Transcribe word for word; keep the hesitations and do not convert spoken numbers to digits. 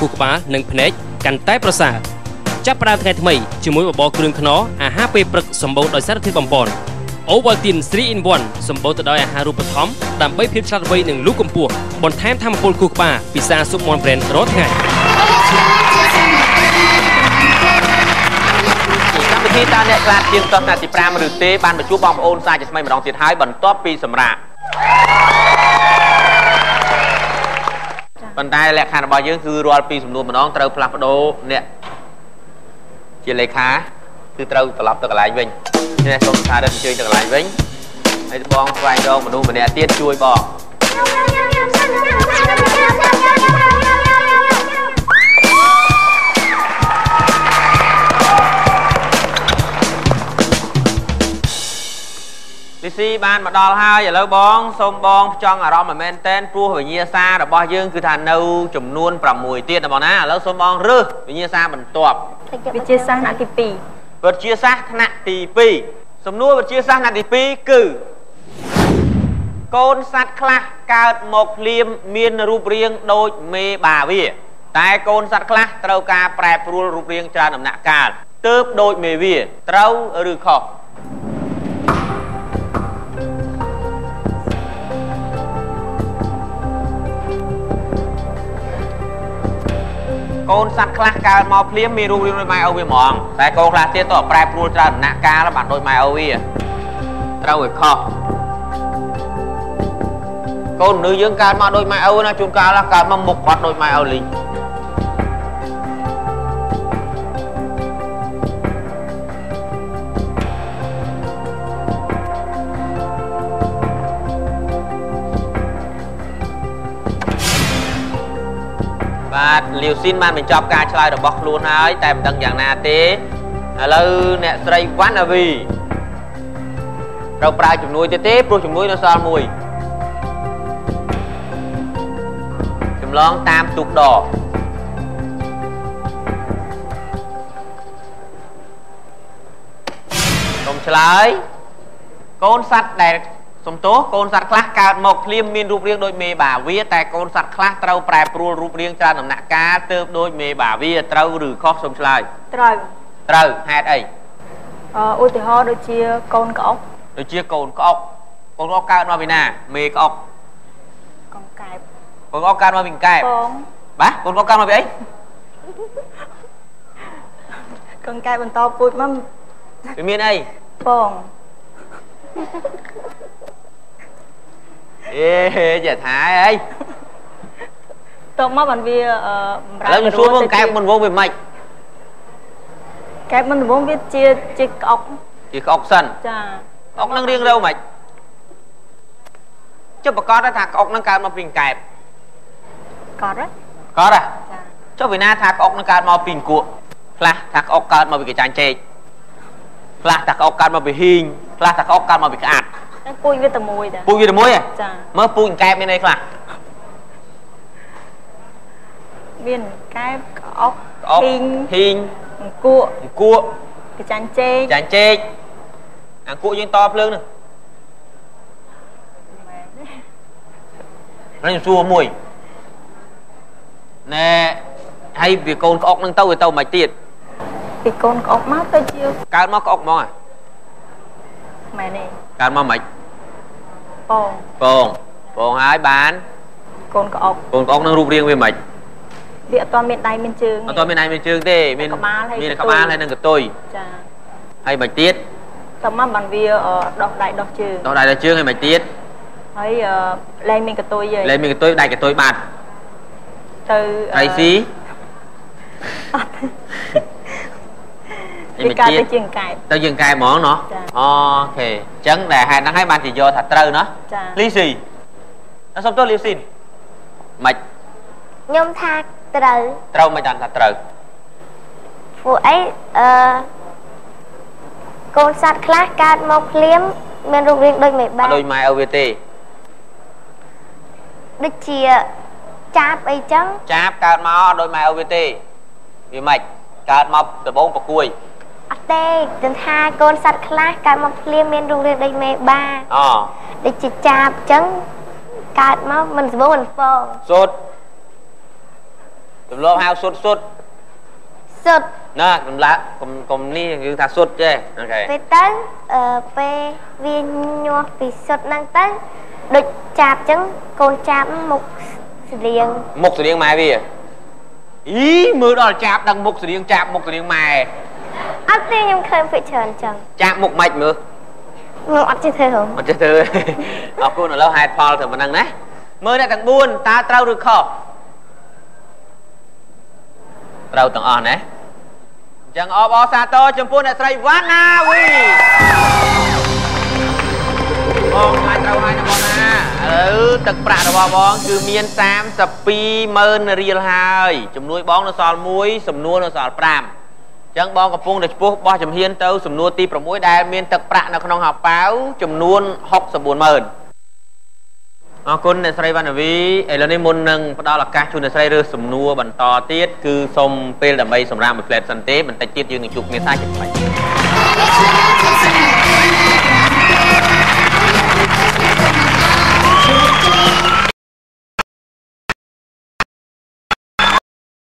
ខួរក្បាលនិងភ្នែកកាន់តែប្រសើរចាប់ផ្ដើមថ្ងៃថ្មីជាមួយបបរគ្រឿងខ្នុរអាហារពេលព្រឹកសម្បូរដោយសារធាតុបំប៉ន Ovaltine three in one សម្បូរទៅដោយអាហារូបត្ថម្ភដើម្បីភាពឆ្លាតវៃនិងលូតកម្ពស់បន្ថែមថាមពលខួរក្បាលពិសាស៊ុបមាន់ប្រេនរាល់ថ្ងៃកម្មវិធីតើអ្នកខ្លាចជាងតោះណាទីfiveឬទេបានបញ្ជួបបងប្អូនសាជាថ្មីម្ដងទៀតហើយបន្ទាប់ពីសម្រាប់ប៉ុន្តែលក្ខខណ្ឌរបស់យើងគឺរាល់ពីសំណួរម្ដងត្រូវផ្លាស់ប្ដូរអ្នកជាលេខាគឺត្រូវត្រឡប់ទៅកន្លែងវិញនេះសូមថាដល់អញ្ជើញទៅកន្លែងវិញហើយបងស្វែងរកមនុស្សម្នាក់ទៀតជួយបងលីស៊ីបានមកដល់ហើយឥឡូវបងសូមបងចង់អារម្មណ៍មែនតែនព្រោះវិញ្ញាសារបស់យើងគឺថានៅចំនួន6ទៀតណាបងណាឥឡូវសូមបងរើសវិញ្ញាសាបន្ទាប់វិទ្យាសាស្ត្រថ្នាក់ទីtwoវិទ្យាសាស្ត្រថ្នាក់ទីtwoសំណួរវិទ្យាសាស្ត្រថ្នាក់ទីtwoគឺកូនសត្វខ្លះកើតមកភ្លាមមានរូបរាងដូចមេបាវាតែកូនសត្វខ្លះត្រូវការប្រែប្រួលរូបរាងច្រើនដំណាក់កាលទើបដូចមេវាត្រូវឬខុសកូនសត្វខ្លះកើតមកភ្លាមមានរូបរាងដូចម៉ែឪវាហ្មងតែកូនខ្លះទៀតទៅប្រែប្រួលច្រើនដំណាក់កាលបានដូចម៉ែឪវាត្រូវឲ្យខុសកូនមនុស្សយើងកើតមកដូចម៉ែឪណាជួនកាលកើតមកមុខគាត់ដូចម៉ែឪលីងបាទលាវស៊ីនបានបញ្ចប់ការឆ្លើយរបស់ខ្លួនហើយតែមិនដឹងយ៉ាងណាទេឥឡូវអ្នកស្រីវណ្ណវីត្រូវប្រើជំនួយទៀតទេព្រោះជំនួយនៅសល់មួយចម្លងតាមទូកដរសូមឆ្លើយកូនសត្វដែលសំទោសកូនសត្វខ្លះកើតមកភ្លាមមានរូបរាងដូចមេបាវាតែកូនសត្វខ្លះត្រូវប្រែប្រួលរូបរាងច្រើនដំណាក់កាលទើបដូចមេបាវាត្រូវឬខុសសូមឆ្លើយត្រូវត្រូវហេតុអីអឺឧទាហរណ៍ដូចជាកូនក្អុកដូចជាកូនក្អុកកូនក្អុកកើតមកពីណាមេក្អុកកង្កែបកូនក្អុកកើតមកពីកង្កែបបងបាទកូនក្អុកកើតមកពីអីកង្កែបបន្តពូជមកវាមានអីបងអេចាថាអីតបមកបានវាអឺបំរើឥឡូវសួរមកកែបមុនវងវាមិនកែបមុនវងវាជាជាក្អុកជាក្អុកសិនចាក្អុកនឹងរៀងរៅមិនចុះប្រកាសថាក្អុកនឹងកើតមកពីកែបកត់ហ៎កត់ហ៎ចាចុះវិណាថាក្អុកនឹងកើតមកពីអង្គក់ខ្លះថាក្អុកកើតមកពីកញ្ចាញ់ចេកខ្លះថាក្អុកកើតមកពីហ៊ីងខ្លះថាក្អុកកើតមកពីក្អាត់ពូជវាតែមួយតាពូជវាតែមួយហ៎ចាមើលពូជកែបមានអីខ្លះមានកែបក្អុកហ៊ីងហ៊ីងអង្គក់អង្គក់កញ្ចាញ់ចេកកញ្ចាញ់ចេកអង្គក់យើងតភ្លើងនោះមែនខ្ញុំសួរមួយណែហើយវាកូនក្អុកនឹងទៅវាទៅមិនទៀតពីកូនក្អុកមកទៅជាកើតមកក្អុកហ្មងហ៎មែនទេកើតមកមិនពងពងពងហើយបានកូនក្អុកកូនក្អុកនឹងរូបរាងវាមិនវាអត់ទាន់មានដៃមានជើងអត់ទាន់មានដៃមានជើងទេមានក្បាលហើយមានក្បាលហើយនឹងកតុយចាហើយមិនទៀតតើមកបានវាដោះដៃដោះជើងដោះដៃដោះជើងហើយមិនទៀតហើយលែងមានកតុយហើយលែងមានកតុយដៃកតុយបាត់ទៅហើយស៊ីអត់វាកើតទៅជាងកែបទៅជាងកែបហ្មងណោះអូខេអញ្ចឹងដែលហេតុហ្នឹងហើយបានជាយកថាត្រូវណោះលីស៊ីអត់សុំទោសលីស៊ីមិនខ្ញុំថាត្រូវត្រូវមិនបានថាត្រូវពួកអីអឺកូនសត្វខ្លះកើតមកភ្លាមមានរូបរាងដូចមេបាដូចម៉ែឪវាទេដូចជាចាបអីចឹងចាបកើតមកអត់ដូចម៉ែឪវាទេវាមិនកើតមកដបងប្រគួយអត់ទេទន្ថាកូនសត្វខ្លះកើតមកភ្លាមមានរូបរាងដូចមេបាអូដូចជាចាបចឹងកើតមកមិនស្បូរមិនហ្វងសូត្រចំនួនហៅសុតសុតសុតណាកំឡាកុំកុំនេះយើងថាសុតទេអូខេពេលទៅអឺពេលវាញាស់ពីសុតហ្នឹងទៅដូចចាប់អញ្ចឹងកូនចាប់មុខស្រៀងមុខស្រៀងម៉ែវាអីមើលដល់ចាប់ដឹងមុខស្រៀងចាប់មុខស្រៀងម៉ែអត់ទេខ្ញុំឃើញពីច្រើនអញ្ចឹងចាប់មុខម៉េចមើលខ្ញុំអត់ចេះធ្វើហ៎អត់ចេះធ្វើអរគុណឥឡូវហេតុផលទៅប៉ុណ្ណឹងណាមើលអ្នកទាំងបួនតើត្រូវឬខុសត្រូវទាំងអស់ណាអញ្ចឹងអបអរសាទរចំពោះអ្នកស្រីវ៉ាណាវីបងអាចត្រូវហើយណាបងណាឥឡូវទឹកប្រាក់របស់បងគឺមានសាមសិបពីរម៉ឺនរៀលហើយចំនួនបងនៅសល់មួយសំណួរនៅសល់ប្រាំអញ្ចឹងបងកំពុងតែឆ្ពោះបោះជំហានទៅសំណួរទីប្រាំមួយដែលមានទឹកប្រាក់នៅក្នុងហោប៉ៅចំនួនហុកសិបបួនម៉ឺនអរគុណអ្នកស្រីវណ្ណវីឥឡូវនេះមុននឹងផ្ដល់ឱកាសជូនអ្នកស្រីរើសសំណួរបន្តទៀតគឺសូមពេលដើម្បីសម្រាប់មួយផ្លែតសិនទេបន្តិចទៀតយើងនឹងជួបគ្នាសាជាថ្មី